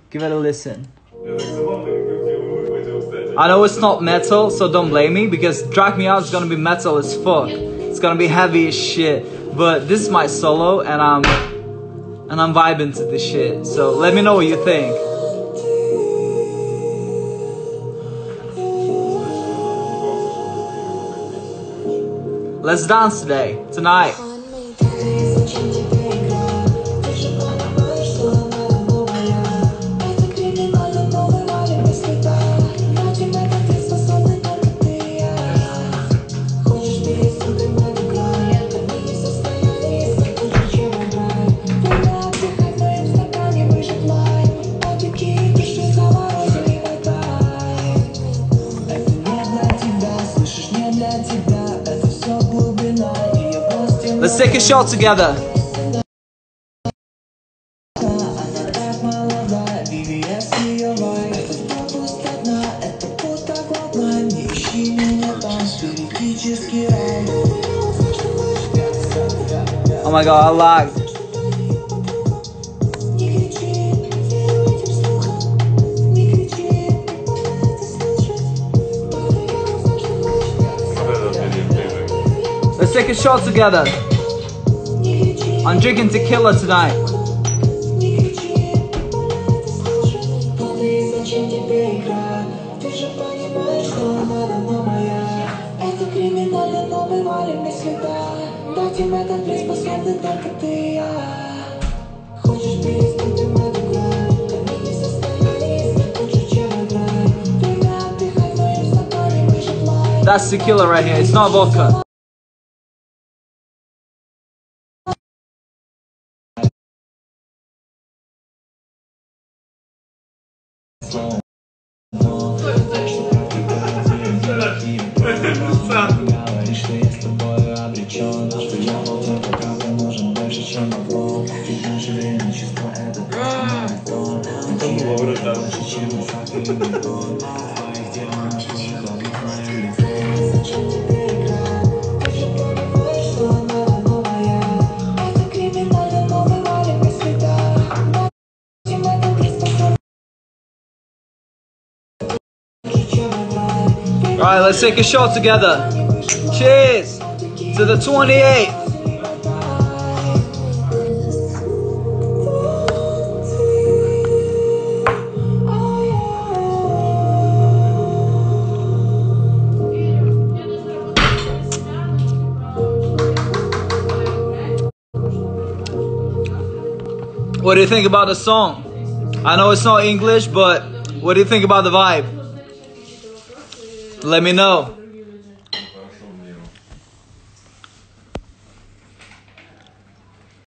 Give it a listen. I know it's not metal, so don't blame me, because Drag Me Out is gonna be metal as fuck. It's gonna be heavy as shit. But this is my solo, and I'm vibing to this shit. So let me know what you think. Let's dance today, tonight. Let's take a shot together. Oh my god, I lagged. Let's take a shot together. I'm drinking tequila tonight. That's tequila right here, it's not vodka. Alright, let's take a shot together. Cheers to the 28th. What do you think about the song? I know it's not English, but what do you think about the vibe? Let me know.